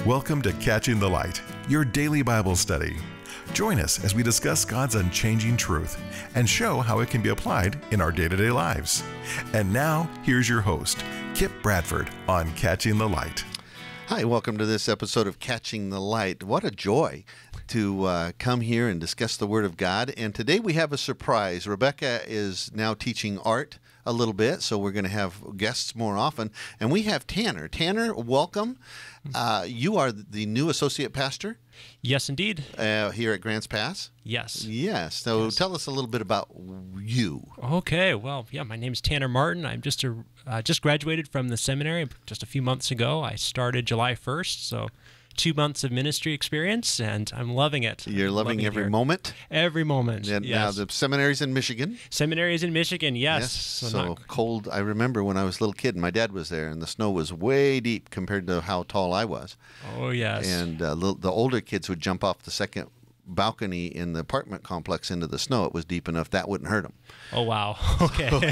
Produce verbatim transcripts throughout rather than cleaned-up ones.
Welcome to Catching the Light, your daily Bible study. Join us as we discuss God's unchanging truth and show how it can be applied in our day-to-day lives. And now, here's your host, Kip Bradford on Catching the Light. Hi, welcome to this episode of Catching the Light. What a joy to uh, come here and discuss the Word of God. And today we have a surprise. Rebecca is now teaching art a little bit, so we're going to have guests more often. And we have Tanner. Tanner, welcome. Uh, you are the new associate pastor? Yes, indeed. Uh, here at Grants Pass? Yes. Yes. So yes. Tell us a little bit about you. Okay. Well, yeah, my name's Tanner Martin. I'm just a uh, just graduated from the seminary just a few months ago. I started July first, so two months of ministry experience, and I'm loving it. You're I'm loving, loving every moment? Every moment, and yes. Now, the seminary's in Michigan? Seminary is in Michigan, yes. yes. So, so not... cold. I remember when I was a little kid, and my dad was there, and the snow was way deep compared to how tall I was. Oh, yes. And uh, the, the older kids would jump off the second balcony in the apartment complex into the snow. It was deep enough that wouldn't hurt them. Oh, wow. Okay.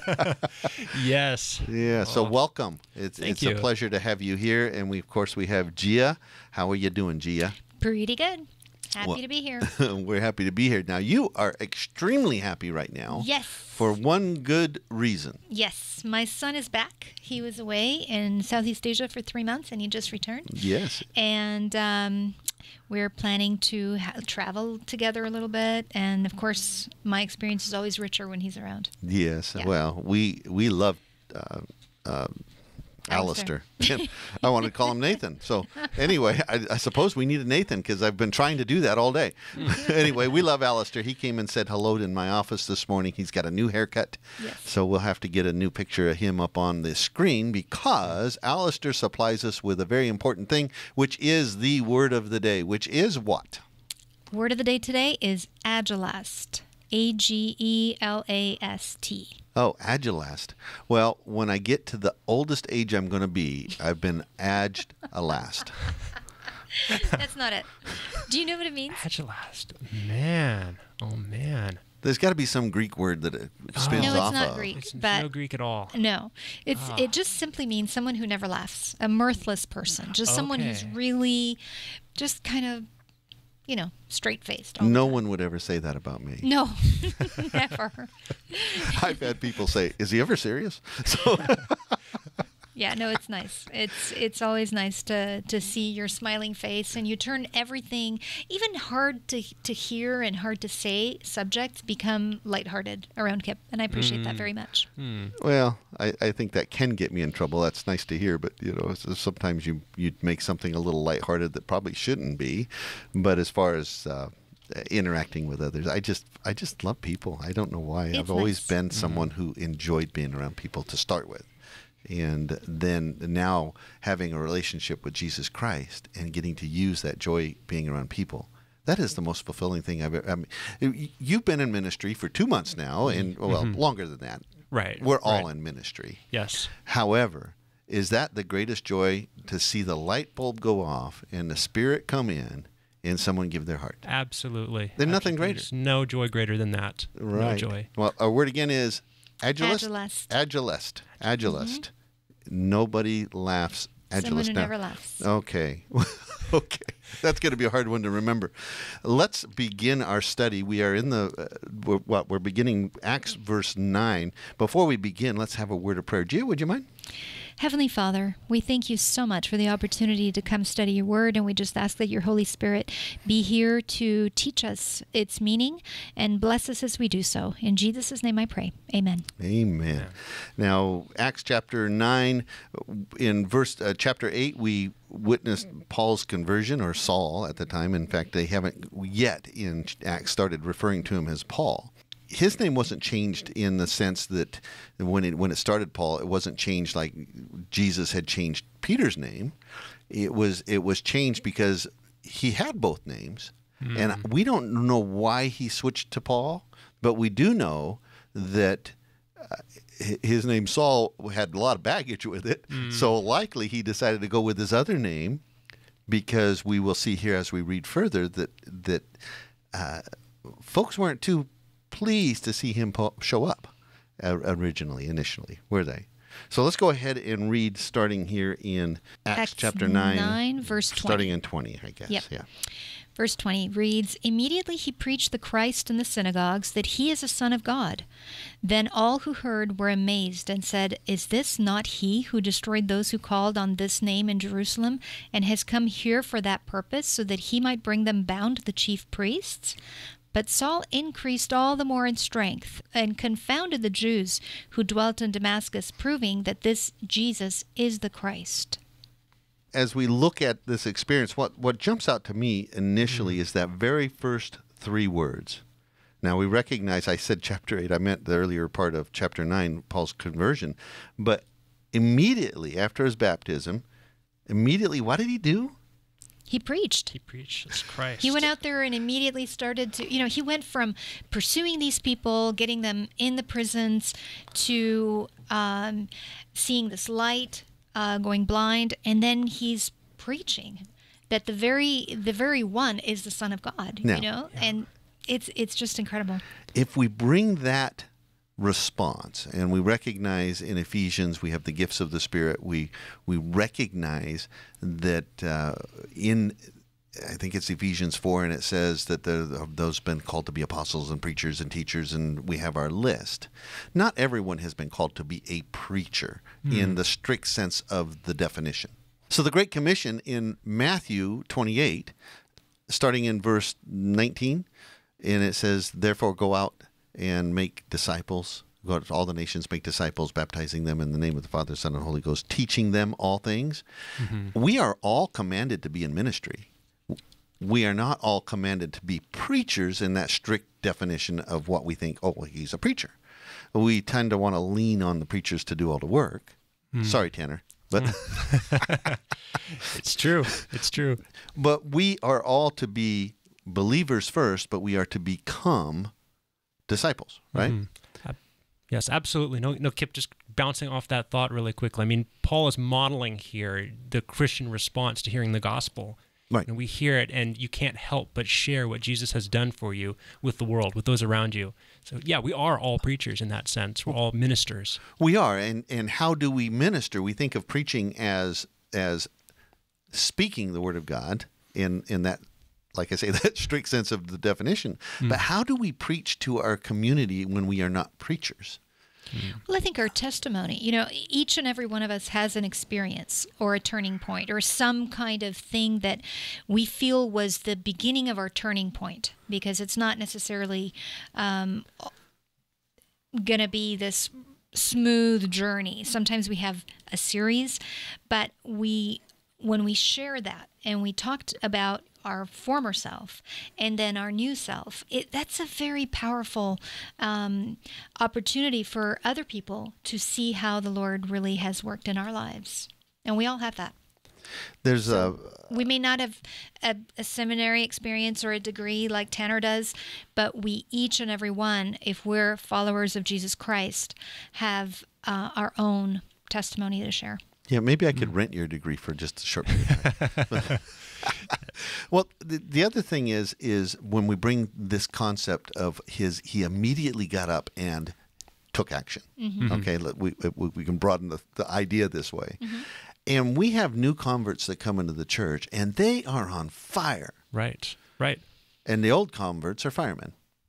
Yes. Yeah, so oh. welcome. It's, Thank it's you. a pleasure to have you here. And we, of course, we have Gia. How are you doing, Gia? Pretty good. Happy well, to be here. We're happy to be here. Now, you are extremely happy right now. Yes. For one good reason. Yes. My son is back. He was away in Southeast Asia for three months, and he just returned. Yes. And um, we're planning to ha- travel together a little bit. And, of course, my experience is always richer when he's around. Yes. Yeah. Well, we, we love uh, uh, Alistair. I want to call him Nathan. So anyway, I, I suppose we need a Nathan because I've been trying to do that all day. Anyway, we love Alistair. He came and said hello in my office this morning. He's got a new haircut. Yes. So we'll have to get a new picture of him up on the screen because Alistair supplies us with a very important thing, which is the word of the day, which is what? Word of the day today is agilast. A G E L A S T. Oh, agilast. Well, when I get to the oldest age I'm going to be, I've been aged alast. That's not it. Do you know what it means? Agilast. Man. Oh, man. There's got to be some Greek word that it spins No, it's off not of. Greek. It's But no Greek at all. No, it's Ah. it just simply means someone who never laughs, a mirthless person, just someone who's Okay. really, just kind of, you know, straight-faced. all No the time. one would ever say that about me. No, never. I've had people say, "Is he ever serious?" So, Yeah, no, it's nice. It's it's always nice to to see your smiling face, and you turn everything, even hard to to hear and hard to say subjects, become lighthearted around Kip, and I appreciate that very much. Hmm. well, I, I think that can get me in trouble. That's nice to hear, but you know, so sometimes you you make something a little lighthearted that probably shouldn't be. But as far as uh, interacting with others, I just I just love people. I don't know why. It's I've always nice. been someone who enjoyed being around people to start with. And then now having a relationship with Jesus Christ and getting to use that joy being around people, that is the most fulfilling thing I've ever. I mean, you've been in ministry for two months now, and well, Mm-hmm. longer than that. Right. We're all right. in ministry. Yes. However, is that the greatest joy to see the light bulb go off and the Spirit come in and someone give their heart? Absolutely. There's nothing Absolutely. greater. There's no joy greater than that. Right. No joy. Well, our word again is agilist. Agilest. Agilist. Agilist. Nobody laughs. Agilist. Someone who now. never laughs. Okay. Okay. That's going to be a hard one to remember. Let's begin our study. We are in the, uh, we're, what, we're beginning Acts verse nine. Before we begin, let's have a word of prayer. Gia, would you mind? Heavenly Father, we thank you so much for the opportunity to come study your word, and we just ask that your Holy Spirit be here to teach us its meaning and bless us as we do so. In Jesus' name I pray. Amen. Amen. Yeah. Now, Acts chapter nine, in verse uh, chapter eight, we witnessed Paul's conversion, or Saul at the time. In fact, they haven't yet in Acts started referring to him as Paul. His name wasn't changed in the sense that when it when it started Paul, it wasn't changed like Jesus had changed Peter's name. It was it was changed because he had both names, mm. and we don't know why he switched to Paul, but we do know that uh, his name Saul had a lot of baggage with it. Mm. So likely he decided to go with his other name, because we will see here as we read further that that uh, folks weren't too pleased to see him po- show up uh, originally, initially, were they? So let's go ahead and read starting here in Acts, Acts chapter nine, nine, verse twenty. starting in twenty, I guess. Yep. Yeah. Verse twenty reads, "Immediately he preached the Christ in the synagogues, that he is a son of God. Then all who heard were amazed and said, 'Is this not he who destroyed those who called on this name in Jerusalem, and has come here for that purpose, so that he might bring them bound to the chief priests?' But Saul increased all the more in strength, and confounded the Jews who dwelt in Damascus, proving that this Jesus is the Christ." As we look at this experience, what, what jumps out to me initially mm. is that very first three words. Now, we recognize, I said chapter eight, I meant the earlier part of chapter nine, Paul's conversion. But immediately after his baptism, immediately, what did he do? He preached. He preached as Christ. He went out there and immediately started to, you know, he went from pursuing these people, getting them in the prisons, to um, seeing this light, Uh, going blind, and then he's preaching that the very the very one is the Son of God. Now, you know, yeah. and it's it's just incredible. If we bring that response, and we recognize in Ephesians we have the gifts of the Spirit, we we recognize that uh, in I think it's Ephesians four, and it says that the, those been called to be apostles and preachers and teachers, and we have our list. Not everyone has been called to be a preacher mm. in the strict sense of the definition. So the Great Commission in Matthew twenty-eight, starting in verse nineteen, and it says, "Therefore go out and make disciples. Go to all the nations, make disciples, baptizing them in the name of the Father, Son, and Holy Ghost, teaching them all things." Mm-hmm. We are all commanded to be in ministry. We are not all commanded to be preachers in that strict definition of what we think, oh, well, he's a preacher. We tend to want to lean on the preachers to do all the work. Mm. Sorry, Tanner. But mm. It's true. It's true. But we are all to be believers first, but we are to become disciples, right? Mm. Uh, yes, absolutely. No, no, Kip, just bouncing off that thought really quickly. I mean, Paul is modeling here the Christian response to hearing the gospel. Right. And we hear it, and you can't help but share what Jesus has done for you with the world, with those around you. So, yeah, we are all preachers in that sense. We're all ministers. We are. And, and how do we minister? We think of preaching as as speaking the word of God in, in that, like I say, that strict sense of the definition. Mm. But how do we preach to our community when we are not preachers? Well, I think our testimony, you know, each and every one of us has an experience or a turning point or some kind of thing that we feel was the beginning of our turning point, because it's not necessarily um, going to be this smooth journey. Sometimes we have a series, but we, when we share that and we talked about our former self and then our new self, it, that's a very powerful um, opportunity for other people to see how the Lord really has worked in our lives. And we all have that. There's so a... We may not have a, a seminary experience or a degree like Tanner does, but we each and every one, if we're followers of Jesus Christ, have uh, our own testimony to share. Yeah, maybe I could mm. rent your degree for just a short period of time. Well, the, the other thing is, is when we bring this concept of his, he immediately got up and took action. Mm-hmm. Okay, we, we we can broaden the, the idea this way. Mm-hmm. And we have new converts that come into the church, and they are on fire. Right, right. And the old converts are firemen.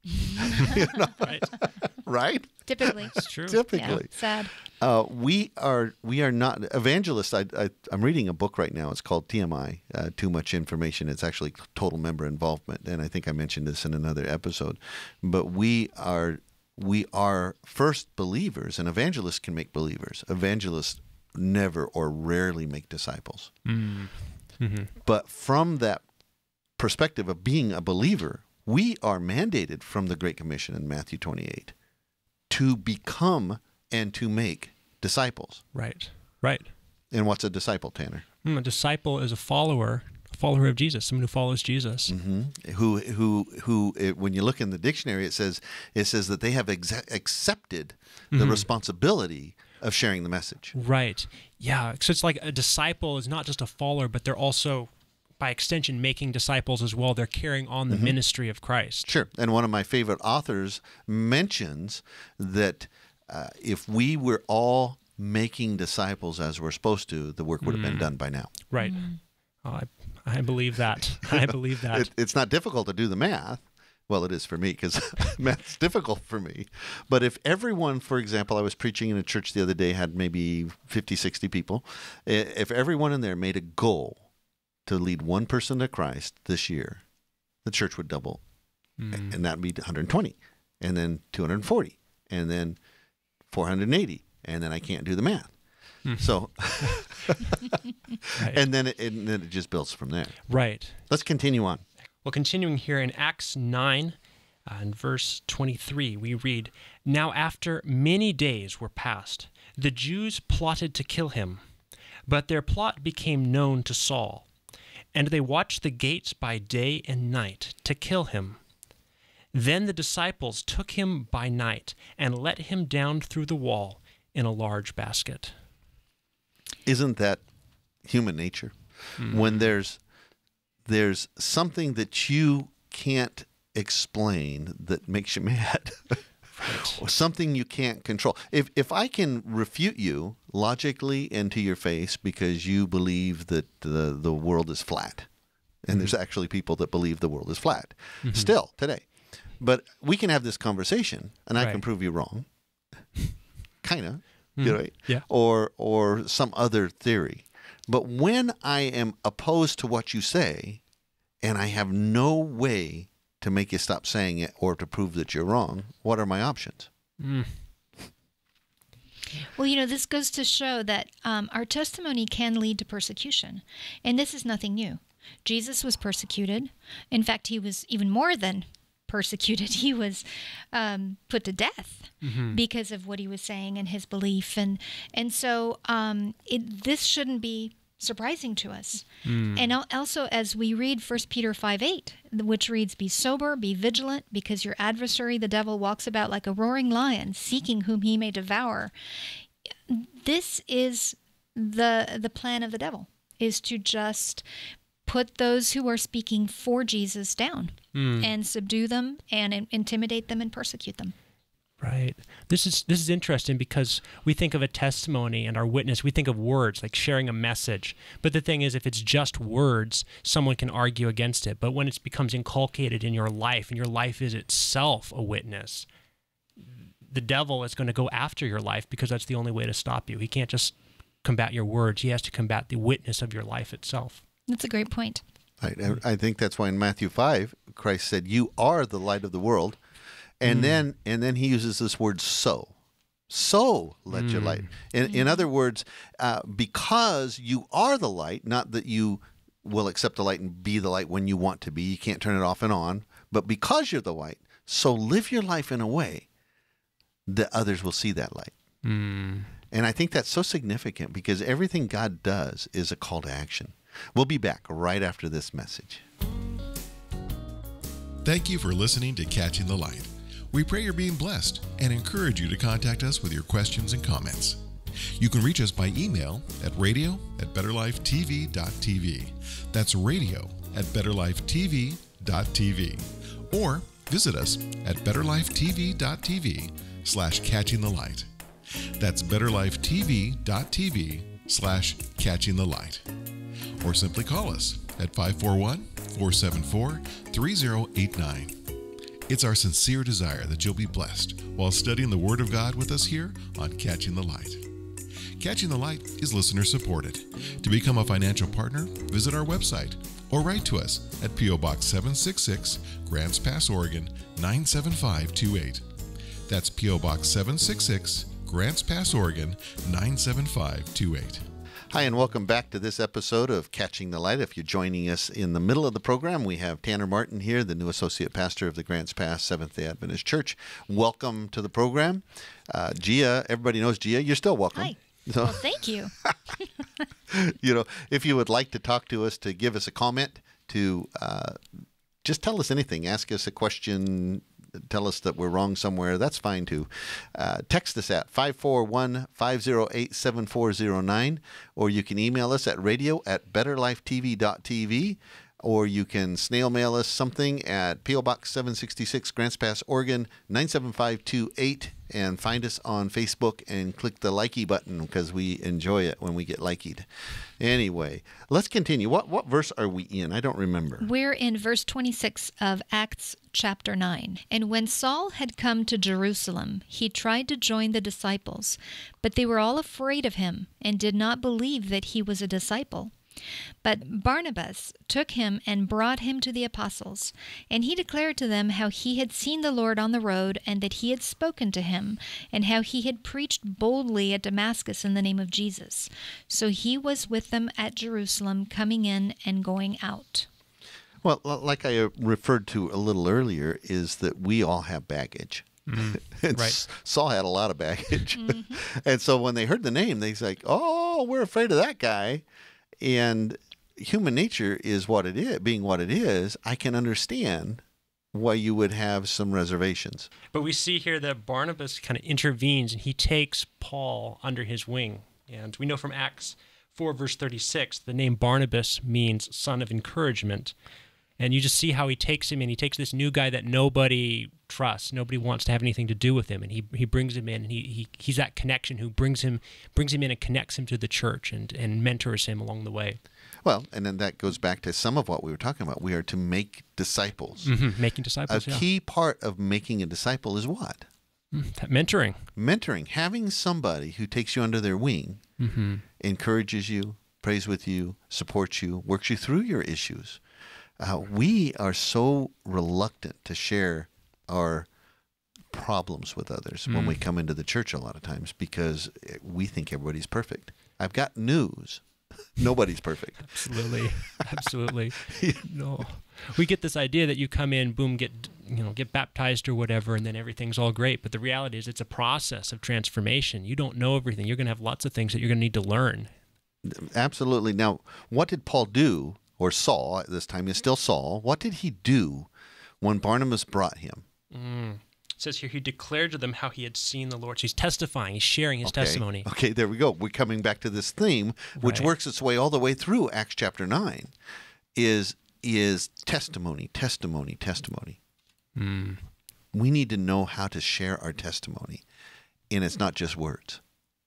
You know? Right. Right? Typically. It's true. Typically. Yeah, sad. Uh, we are we are not evangelists. I, I, I'm reading a book right now. It's called T M I, uh, Too Much Information. It's actually total member involvement, and I think I mentioned this in another episode. But we are we are first believers, and evangelists can make believers. Evangelists never or rarely make disciples. Mm. Mm-hmm. But from that perspective of being a believer, we are mandated from the Great Commission in Matthew twenty-eight to become and to make disciples. Right, right. And what's a disciple, Tanner? Mm, a disciple is a follower, a follower of Jesus, someone who follows Jesus. Mm-hmm. Who, who, who? It, when you look in the dictionary, it says it says that they have ex- accepted the mm-hmm. responsibility of sharing the message. Right. Yeah. So it's like a disciple is not just a follower, but they're also, by extension, making disciples as well. They're carrying on the mm-hmm. ministry of Christ. Sure. And one of my favorite authors mentions that uh, if we were all making disciples as we're supposed to, the work would have been done by now. Right. Mm. Oh, I, I believe that. I believe that. It, it's not difficult to do the math. Well, it is for me because math's difficult for me. But if everyone, for example, I was preaching in a church the other day, had maybe fifty, sixty people. If everyone in there made a goal to lead one person to Christ this year, the church would double. Mm. And that'd be one hundred twenty, and then two hundred forty, and then four hundred eighty, and then I can't do the math. Mm. So, right. and then it, and then it just builds from there. Right. Let's continue on. Well, continuing here in Acts nine, uh, in verse twenty-three, we read, "Now after many days were passed, the Jews plotted to kill him, but their plot became known to Saul, and they watched the gates by day and night to kill him. Then the disciples took him by night and let him down through the wall in a large basket." Isn't that human nature? Mm-hmm. When there's there's something that you can't explain that makes you mad, right. Or something you can't control. If if I can refute you logically and to your face because you believe that the, the world is flat, and mm-hmm. there's actually people that believe the world is flat, mm-hmm. still today. But we can have this conversation, and I right. can prove you wrong, kind of, mm-hmm. you know, right? Yeah. Or or some other theory. But when I am opposed to what you say, and I have no way to make you stop saying it or to prove that you're wrong, what are my options? Mm. Well, you know, this goes to show that um, our testimony can lead to persecution, and this is nothing new. Jesus was persecuted. In fact, he was even more than persecuted. He was um, put to death mm-hmm. because of what he was saying and his belief. And and so um, it, this shouldn't be surprising to us. Mm. And also, as we read First Peter five eight, which reads, "Be sober, be vigilant, because your adversary, the devil, walks about like a roaring lion, seeking whom he may devour." This is the the plan of the devil, is to just put those who are speaking for Jesus down mm. and subdue them and in- intimidate them and persecute them. Right. This is this is interesting because we think of a testimony and our witness, we think of words, like sharing a message. But the thing is, if it's just words, someone can argue against it. But when it becomes inculcated in your life, and your life is itself a witness, the devil is going to go after your life because that's the only way to stop you. He can't just combat your words. He has to combat the witness of your life itself. That's a great point. I, I think that's why in Matthew five, Christ said, "You are the light of the world." And mm. then and then he uses this word "so." So let mm. your light. In, mm. in other words, uh, because you are the light, not that you will accept the light and be the light when you want to be. You can't turn it off and on. But because you're the light, so live your life in a way that others will see that light. Mm. And I think that's so significant because everything God does is a call to action. We'll be back right after this message. Thank you for listening to Catching the Light. We pray you're being blessed and encourage you to contact us with your questions and comments. You can reach us by email at radio at betterlifetv.tv. That's radio at betterlifetv.tv. Or visit us at betterlifetv.tv slash catching the light. That's betterlifetv.tv slash catching the light. Or simply call us at five four one, four seven four, three zero eight nine. It's our sincere desire that you'll be blessed while studying the Word of God with us here on Catching the Light. Catching the Light is listener supported. To become a financial partner, visit our website or write to us at P O Box seven sixty-six, Grants Pass, Oregon nine seven five two eight. That's P O Box seven sixty-six, Grants Pass, Oregon nine seven five two eight. Hi, and welcome back to this episode of Catching the Light. If you're joining us in the middle of the program, we have Tanner Martin here, the new associate pastor of the Grants Pass Seventh-day Adventist Church. Welcome to the program. Uh, Gia, everybody knows Gia. You're still welcome. Hi. So, well, thank you. You know, if you would like to talk to us, to give us a comment, to uh, just tell us anything, ask us a question, tell us that we're wrong somewhere, that's fine too. Uh, text us at five four one, five zero eight, seven four zero nine, or you can email us at radio at betterlifetv.tv, or you can snail mail us something at P O Box seven sixty-six, Grants Pass, Oregon nine seven five two eight. and find us on Facebook and click the likey button because we enjoy it when we get liked. Anyway, let's continue. What what verse are we in? I don't remember. We're in verse twenty-six of Acts chapter nine. And when Saul had come to Jerusalem, he tried to join the disciples, but they were all afraid of him and did not believe that he was a disciple. But Barnabas took him and brought him to the apostles, and he declared to them how he had seen the Lord on the road, and that he had spoken to him, and how he had preached boldly at Damascus in the name of Jesus. So he was with them at Jerusalem, coming in and going out. Well, like I referred to a little earlier, is that we all have baggage. Mm, and right. Saul had a lot of baggage. Mm-hmm. And so when they heard the name, they was like, oh, we're afraid of that guy. And human nature is what it is, being what it is, I can understand why you would have some reservations. But we see here that Barnabas kind of intervenes, and he takes Paul under his wing. And we know from Acts four, verse thirty-six, the name Barnabas means son of encouragement. And you just see how he takes him, and he takes this new guy that nobody trusts, nobody wants to have anything to do with him, and he he brings him in, and he, he he's that connection who brings him brings him in and connects him to the church and, and mentors him along the way. Well, and then that goes back to some of what we were talking about. We are to make disciples. Mm-hmm. Making disciples, A yeah. key part of making a disciple is what? Mm, that mentoring. Mentoring. Having somebody who takes you under their wing, Mm-hmm. encourages you, prays with you, supports you, works you through your issues. Uh, we are so reluctant to share our problems with others Mm. when we come into the church a lot of times because we think everybody's perfect. I've got news. Nobody's perfect. Absolutely, absolutely. No, we get this idea that you come in, boom, get you know, get baptized or whatever, and then everything's all great. But the reality is, it's a process of transformation. You don't know everything. You're going to have lots of things that you're going to need to learn. Absolutely. Now, what did Paul do, or Saul at this time is still Saul? What did he do when Barnabas brought him? Mm. It says here he declared to them how he had seen the Lord. So he's testifying. He's sharing his Okay. testimony. Okay, there we go. We're coming back to this theme, which Right. works its way all the way through Acts chapter nine, is is testimony, testimony, testimony. Mm. We need to know how to share our testimony, and it's not just words.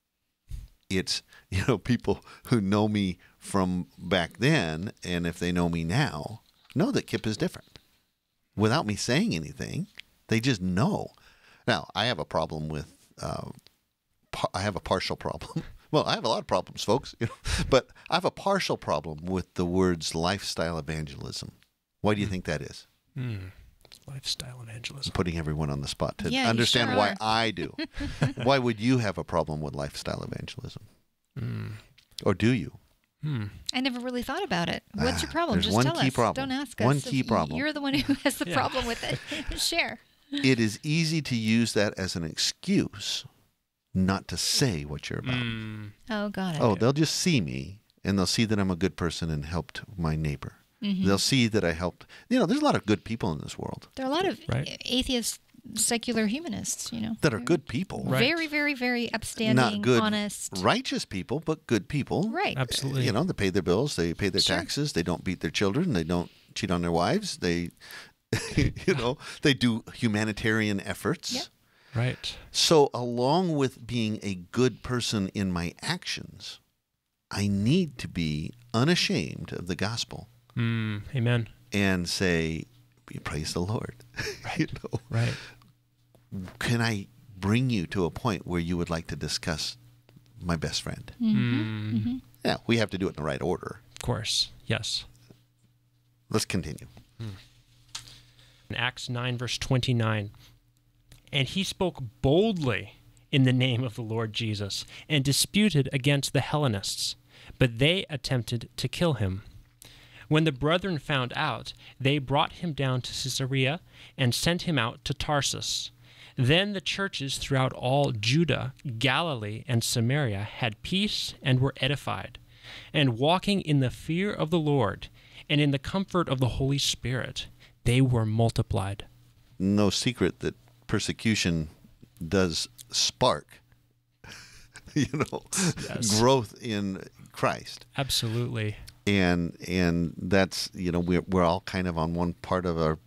It's, you know, people who know me from back then, and if they know me now, know that Kip is different. Without me saying anything, they just know. Now, I have a problem with, uh, par- I have a partial problem. Well, I have a lot of problems, folks, you know, but I have a partial problem with the words lifestyle evangelism. Why do you think that is? Mm. Lifestyle evangelism. I'm putting everyone on the spot to Yeah, you understand sure why are. I do. Why would you have a problem with lifestyle evangelism? Mm. Or do you? Hmm. I never really thought about it. What's your Ah, problem? there's Just one tell key us. problem. Don't ask us. One key problem. You're the one who has the Yeah. problem with it. Share. It is easy to use that as an excuse not to say what you're about. Mm. Oh, got it. Oh, they'll just see me, and they'll see that I'm a good person and helped my neighbor. Mhm. They'll see that I helped. You know, there's a lot of good people in this world There are a lot of Right. atheist, secular humanists, you know. that are good people. Right. Very, very, very upstanding, Not good, honest. righteous people, but good people. Right. Absolutely. You know, they pay their bills, they pay their Sure. taxes, they don't beat their children, they don't cheat on their wives, they, you know, they do humanitarian efforts. Yep. Right. So, along with being a good person in my actions, I need to be unashamed of the gospel Mm. Amen. and say, praise the Lord. you know, Right. can I bring you to a point where you would like to discuss my best friend? Mm. Yeah, we have to do it in the right order. Of course. Yes. Let's continue. In Acts nine, verse twenty-nine, and he spoke boldly in the name of the Lord Jesus and disputed against the Hellenists, but they attempted to kill him. When the brethren found out, they brought him down to Caesarea and sent him out to Tarsus. Then the churches throughout all Judah, Galilee, and Samaria had peace and were edified, and walking in the fear of the Lord and in the comfort of the Holy Spirit, they were multiplied. No secret that persecution does spark, you know, Yes. growth in Christ. Absolutely. And and that's, you know, we're, we're all kind of on one part of our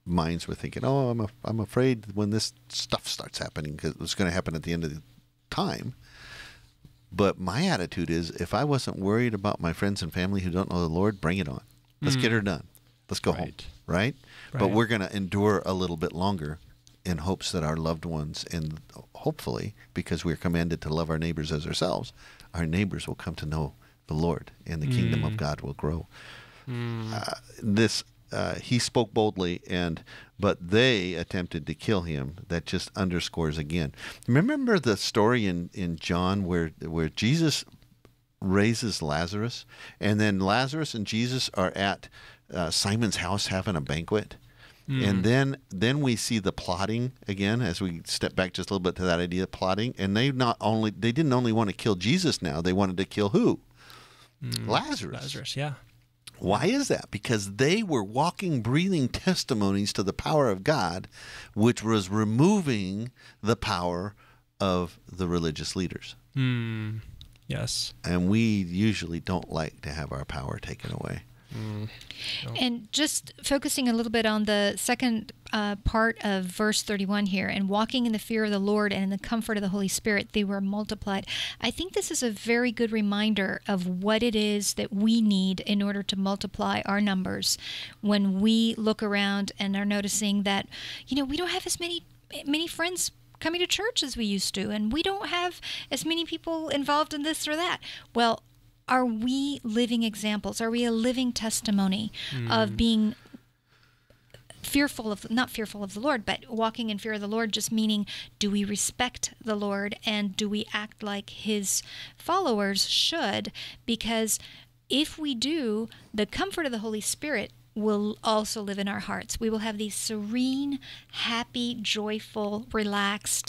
minds were thinking, oh, I'm, a, I'm afraid when this stuff starts happening, because it's going to happen at the end of the time. But my attitude is, if I wasn't worried about my friends and family who don't know the Lord, bring it on. Let's mm. get her done. Let's go right. home, right? right? But we're going to endure a little bit longer in hopes that our loved ones, and hopefully, because we're commanded to love our neighbors as ourselves, our neighbors will come to know the Lord, and the mm. kingdom of God will grow. Mm. Uh, this uh, he spoke boldly, and but they attempted to kill him. That just underscores again. Remember the story in, in John where where Jesus raises Lazarus, and then Lazarus and Jesus are at uh, Simon's house having a banquet. Mm. And then then we see the plotting again as we step back just a little bit to that idea of plotting. And they not only they didn't only want to kill Jesus now, they wanted to kill who? Mm. Lazarus. Lazarus, yeah. Why is that? Because they were walking, breathing testimonies to the power of God, which was removing the power of the religious leaders. Mm. Yes. And we usually don't like to have our power taken away. Mm. No. And just focusing a little bit on the second uh, part of verse thirty-one here, and walking in the fear of the Lord and in the comfort of the Holy Spirit, they were multiplied. I think this is a very good reminder of what it is that we need in order to multiply our numbers. When we look around and are noticing that, you know, we don't have as many many friends coming to church as we used to, and we don't have as many people involved in this or that. Well, are we living examples? Are we a living testimony mm. of being fearful of, not fearful of the Lord, but walking in fear of the Lord, just meaning, do we respect the Lord and do we act like his followers should? Because if we do, the comfort of the Holy Spirit will also live in our hearts. We will have these serene, happy, joyful, relaxed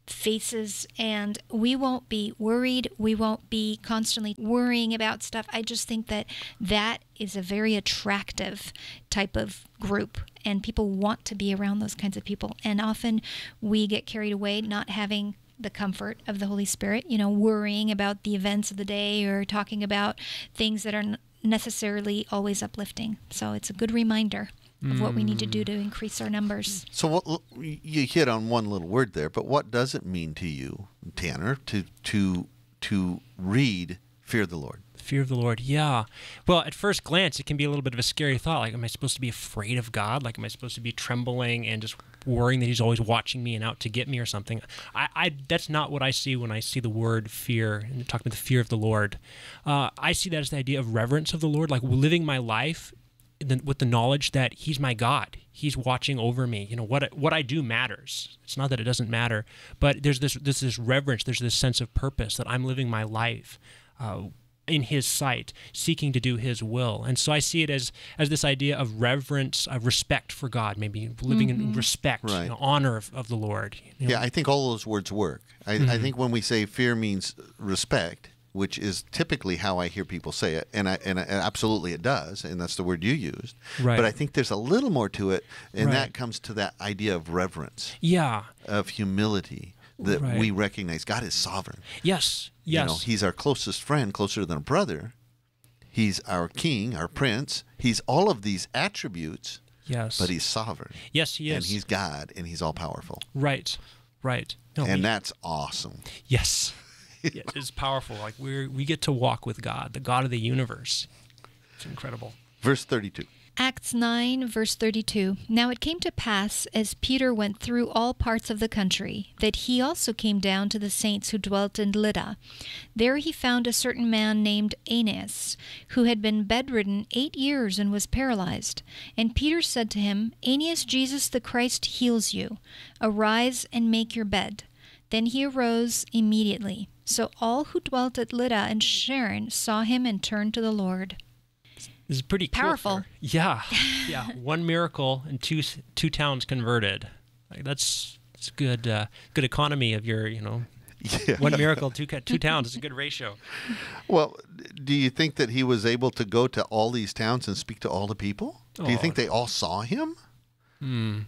faces, and we won't be worried. We won't be constantly worrying about stuff. I just think that that is a very attractive type of group, and people want to be around those kinds of people. And often we get carried away not having the comfort of the Holy Spirit, you know, worrying about the events of the day or talking about things that are necessarily always uplifting. So it's a good reminder of what we need to do to increase our numbers. So what, you hit on one little word there, but what does it mean to you, Tanner, to to to read Fear of the Lord? Fear of the Lord, yeah. Well, at first glance, it can be a little bit of a scary thought. Like, am I supposed to be afraid of God? Like, am I supposed to be trembling and just worrying that he's always watching me and out to get me or something? I, I that's not what I see when I see the word fear and talking about the fear of the Lord. Uh, I see that as the idea of reverence of the Lord, like living my life with the knowledge that he's my God. He's watching over me. You know, what what I do matters. It's not that it doesn't matter, but there's this this this reverence, there's this sense of purpose that I'm living my life uh, in his sight, seeking to do his will. And so I see it as as this idea of reverence, of respect for God, maybe living mm-hmm. in respect, right. you know, honor of, of the Lord. You know? Yeah, I think all those words work. I, mm-hmm. I think when we say fear means respect, which is typically how I hear people say it, and I, and, I, and absolutely it does, and that's the word you used. Right. But I think there's a little more to it, and right. that comes to that idea of reverence, yeah, of humility, that right. we recognize God is sovereign. Yes, yes. You know, he's our closest friend, closer than a brother. He's our king, our prince. He's all of these attributes. Yes. But he's sovereign. Yes, he is. And he's God, and he's all powerful. Right, right. No, and we, that's awesome. Yes. Yeah, it's powerful. Like we we get to walk with God, the God of the universe. It's incredible. Verse thirty-two. Acts nine, verse thirty-two. Now it came to pass, as Peter went through all parts of the country, that he also came down to the saints who dwelt in Lydda. There he found a certain man named Aeneas, who had been bedridden eight years and was paralyzed. And Peter said to him, Aeneas, Jesus the Christ heals you. Arise and make your bed. Then he arose immediately. So all who dwelt at Lydda and Sharon saw him and turned to the Lord. This is pretty cool. Powerful. Yeah, yeah. One miracle and two two towns converted. Like that's it's good. Uh, good economy of your, you know, yeah. One miracle, two two towns. It's a good ratio. Well, do you think that he was able to go to all these towns and speak to all the people? Oh. Do you think they all saw him? Hmm.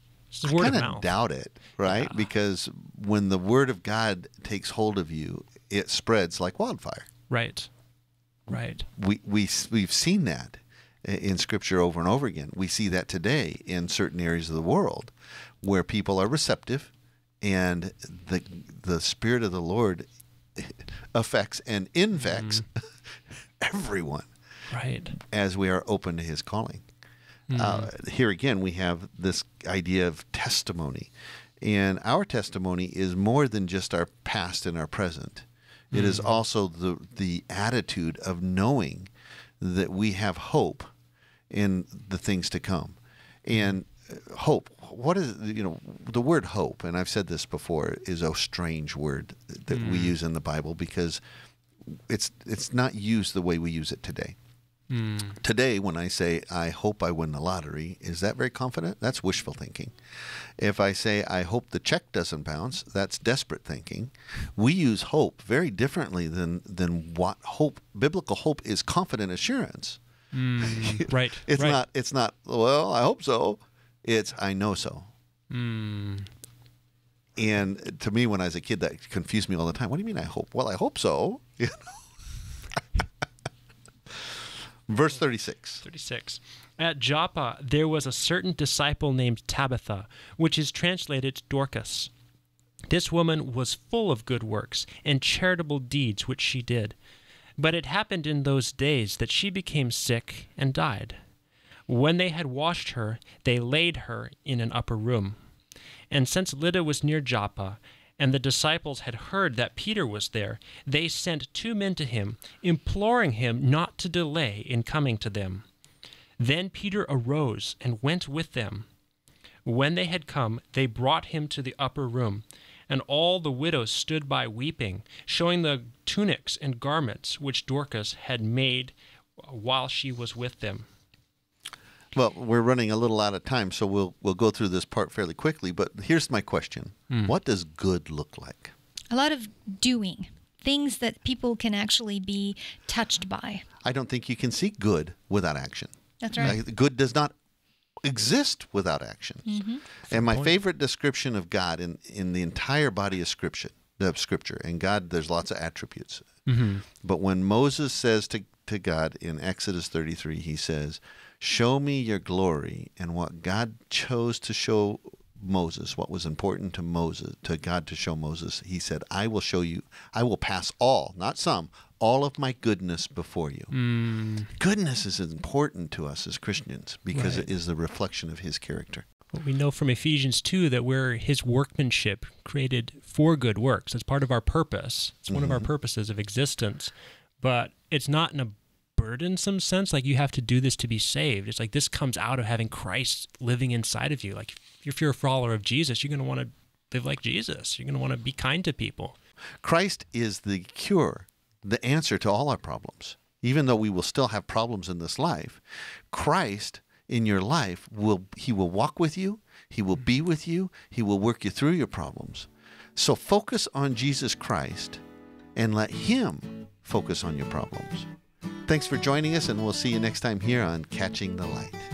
I kind of doubt it, right? Yeah. Because when the word of God takes hold of you, it spreads like wildfire. Right, right. We we we've seen that, in Scripture over and over again. We see that today in certain areas of the world where people are receptive, and the the Spirit of the Lord affects and infects mm. everyone, right? As we are open to His calling. Mm. Uh, here again, we have this idea of testimony, and our testimony is more than just our past and our present. It mm. is also the the attitude of knowing that we have hope in the things to come, and hope. What is, you know, the word hope, and I've said this before, is a strange word that mm. we use in the Bible because it's it's not used the way we use it today. Mm. Today, when I say, I hope I win the lottery, is that very confident? That's wishful thinking. If I say, I hope the check doesn't bounce, that's desperate thinking. We use hope very differently than, than what hope, biblical hope is confident assurance. Mm. Right. It's right. not, it's not, well, I hope so. It's, I know so. Mm. And to me, when I was a kid, that confused me all the time. What do you mean I hope? Well, I hope so. You know? Verse thirty-six. thirty-six. At Joppa there was a certain disciple named Tabitha, which is translated Dorcas. This woman was full of good works and charitable deeds which she did. But it happened in those days that she became sick and died. When they had washed her, they laid her in an upper room. And since Lydda was near Joppa, and the disciples had heard that Peter was there, they sent two men to him, imploring him not to delay in coming to them. Then Peter arose and went with them. When they had come, they brought him to the upper room, and all the widows stood by weeping, showing the tunics and garments which Dorcas had made while she was with them. Well, we're running a little out of time, so we'll we'll go through this part fairly quickly. But here's my question. Mm. What does good look like? A lot of doing. Things that people can actually be touched by. I don't think you can see good without action. That's right. Uh, good does not exist without action. Mm-hmm. And my favorite description of God in, in the entire body of Scripture, of Scripture, and God, there's lots of attributes. Mm-hmm. But when Moses says to, to God in Exodus thirty-three, he says, show me your glory. And what God chose to show Moses, what was important to Moses, to God to show Moses, he said, I will show you, I will pass all, not some, all of my goodness before you. Mm. Goodness is important to us as Christians because right. it is the reflection of his character. Well, we know from Ephesians two that we're his workmanship created for good works. That's part of our purpose. It's one mm-hmm. of our purposes of existence. But it's not in a burdensome sense, like you have to do this to be saved. It's like this comes out of having Christ living inside of you. Like if you're a follower of Jesus, you're going to want to live like Jesus. You're going to want to be kind to people. Christ is the cure, the answer to all our problems. Even though we will still have problems in this life, Christ in your life, will he will walk with you, he will be with you, he will work you through your problems. So focus on Jesus Christ and let him focus on your problems. Thanks for joining us, and we'll see you next time here on Catching the Light.